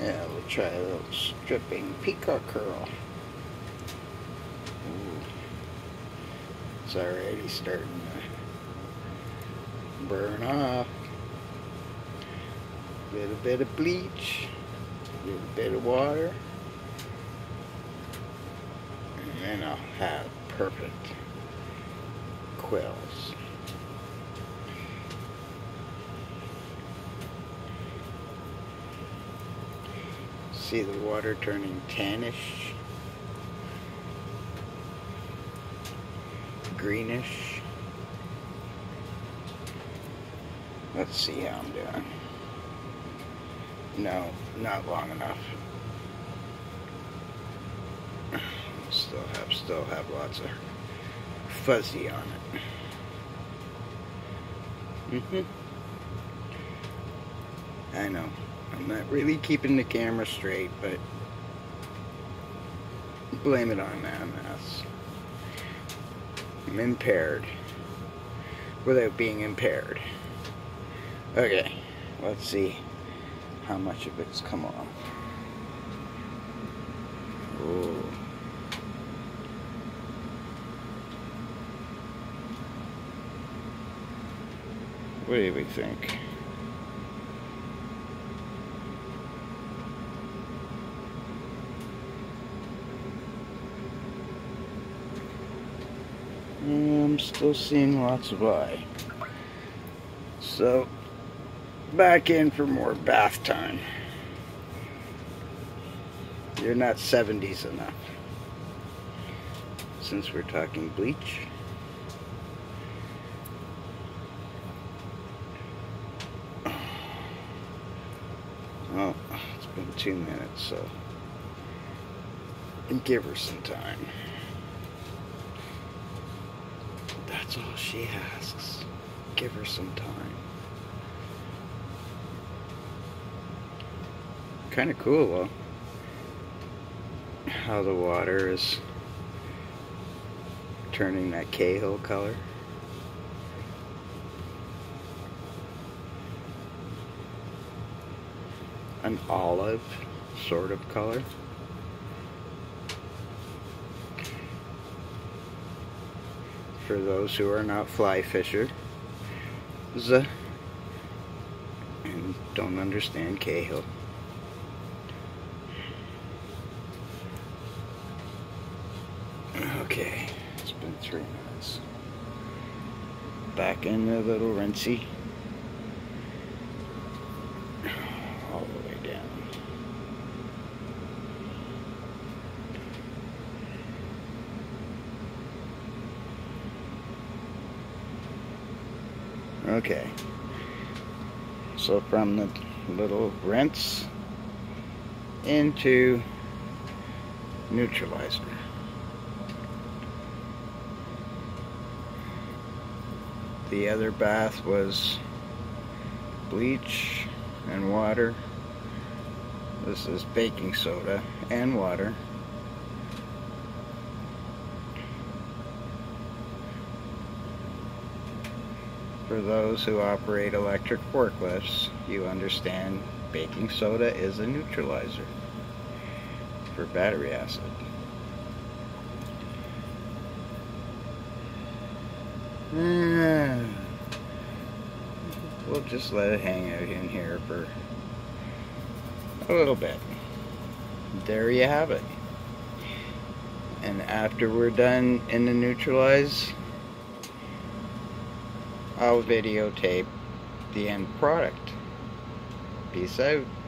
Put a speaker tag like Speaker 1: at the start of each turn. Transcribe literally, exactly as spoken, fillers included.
Speaker 1: Yeah, we'll try a little stripping peacock curl. Ooh. It's already starting to burn off. Little bit of bleach, little bit of water, and then I'll have perfect quills. See the water turning tannish, greenish. Let's see how I'm doing. No, not long enough. Still have, still have lots of fuzzy on it. Mm-hmm. I know. I'm not really keeping the camera straight, but blame it on that mess. I'm impaired without being impaired. Okay, let's see how much of it's come off. Ooh. What do we think? I'm still seeing lots of eye. So, back in for more bath time. You're not seventies enough. Since we're talking bleach. Oh, it's been two minutes, so give her some time. That's all she asks. Give her some time. Kind of cool though, how the water is turning that Cahill color. An olive sort of color. For those who are not fly fishers and don't understand Cahill. Okay, it's been three minutes. Back in the little rinsey. All the way down. Okay, so from the little rinse into neutralizer. The other bath was bleach and water. This is baking soda and water. For those who operate electric forklifts, you understand baking soda is a neutralizer for battery acid. Uh, we'll just let it hang out in here for a little bit. There you have it. And after we're done in the neutralize, I'll videotape the end product. Peace out.